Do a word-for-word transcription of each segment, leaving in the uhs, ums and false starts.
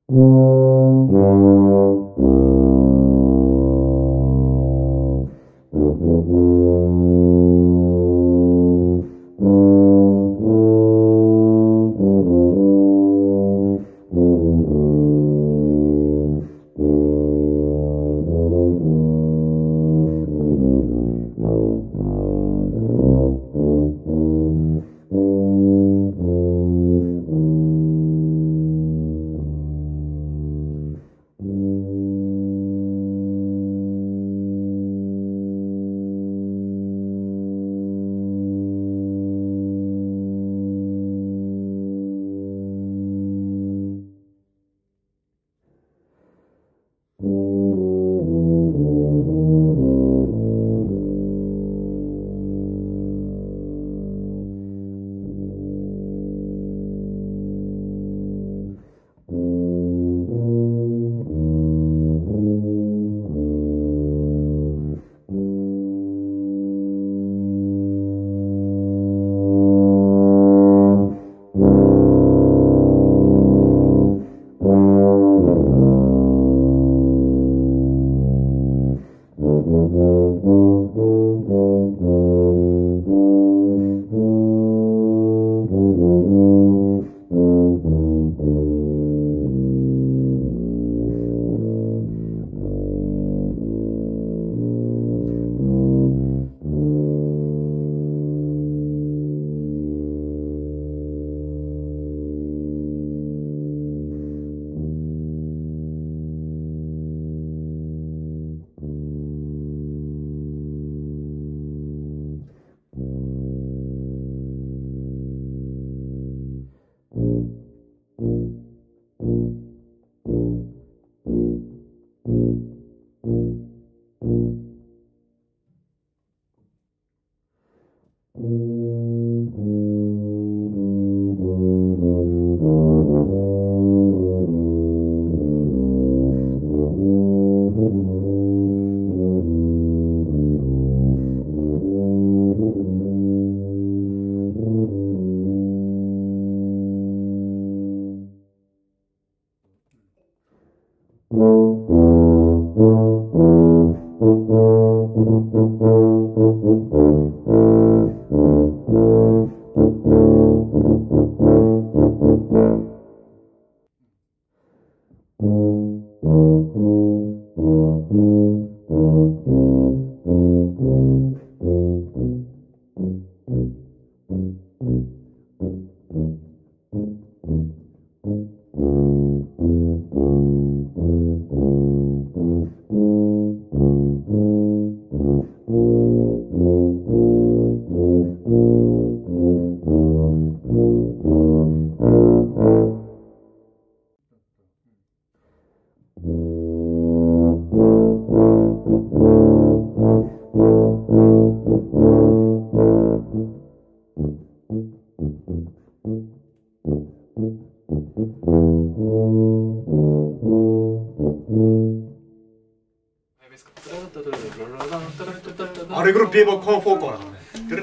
アレグロピエボコンフォーコーなのね。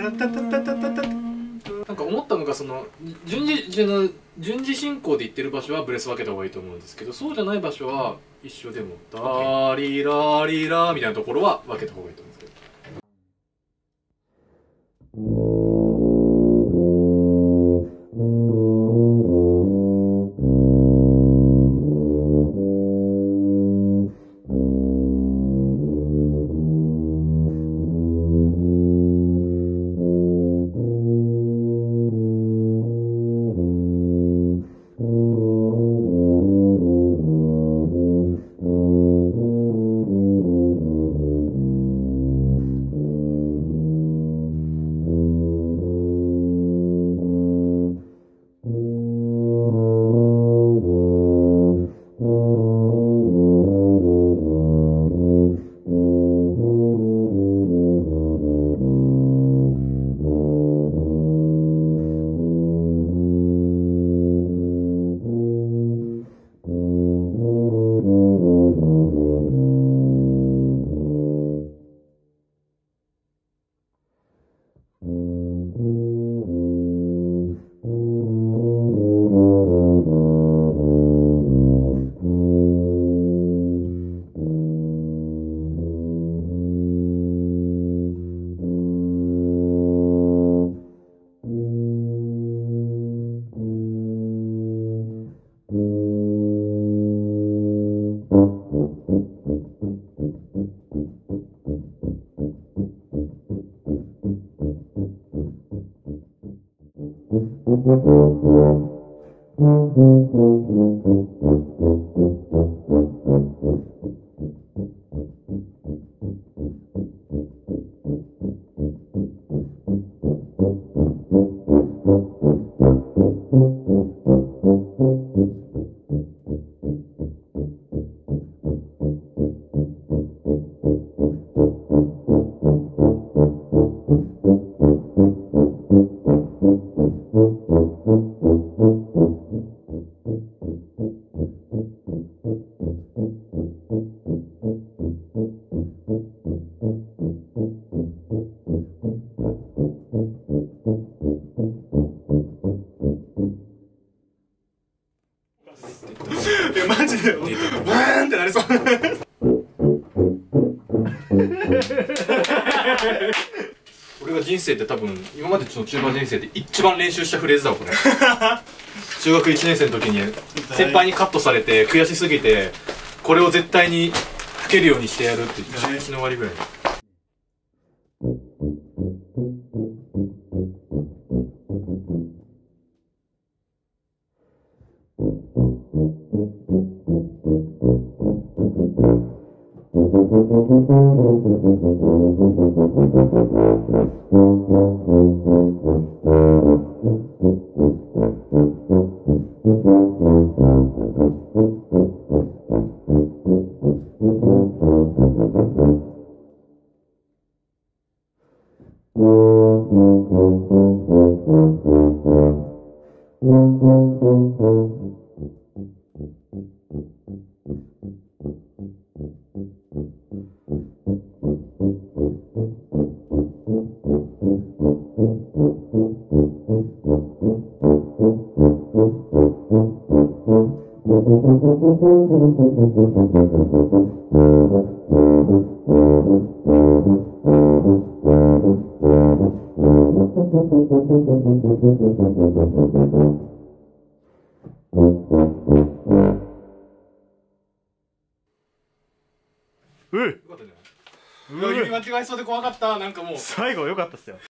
なんか思ったのが、その順次順順次進行で行ってる場所はブレス分けた方がいいと思うんですけど、そうじゃない場所は一緒でもダーリラーリラーみたいなところは分けた方がいいと思うんですけど。 いやマジでブーンってなりそう俺が人生って多分今までのチューバー人生で一番練習したフレーズだわこれ中学いちねん生の時に先輩にカットされて悔しすぎてこれを絶対に吹けるようにしてやるってじゅういちの終わりぐらいうっよかったじゃない。いや、指間違えそうで怖かった。なんかもう最後良かったっすよ。